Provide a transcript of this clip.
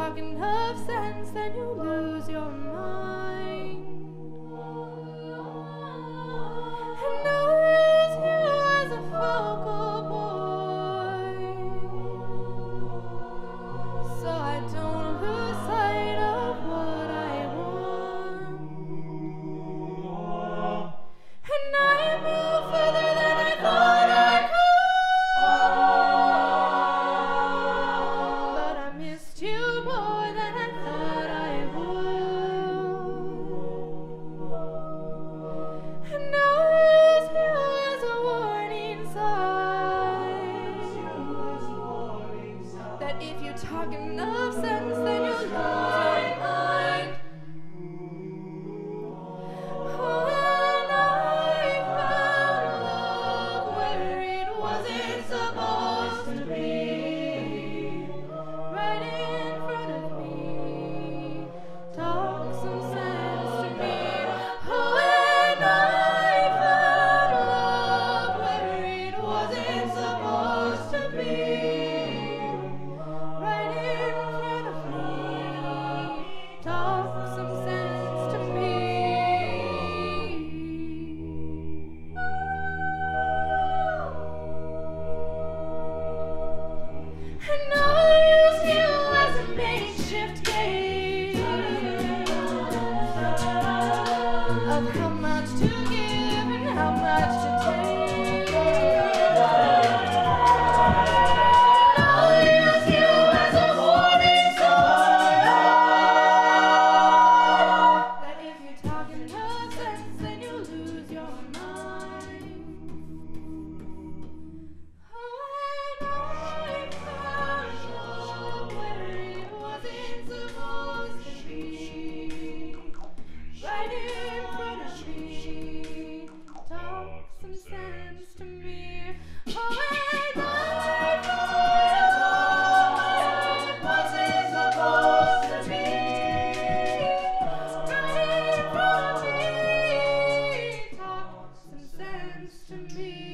talk enough sense, then you lose your mind. And now use you as a focal point, so I don't lose sight of what I want. And I move further than I thought I could, but I missed you more than I thought I would. And now use you as a warning sign, that if you talk enough sense, then you'll lose your mind. When I found love where it wasn't supposed to be, right in front of me, talk some sense to me. When I found love where it wasn't supposed to be, right in front of me, talk some sense to me. And I'll use you as a makeshift gauge of how much to give and how much to take. I'll use you as a warning sign, that if you talk enough sense, then you lose your mind. When I found love where it wasn't supposed to be, right in front of me, talk some sense to me. When I found love where it wasn't supposed to be, right in front of me, talk some sense to me.